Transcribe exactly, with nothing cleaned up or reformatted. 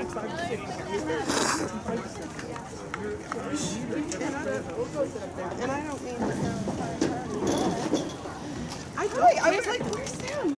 And I don't mean. I, I was like, where's Sam?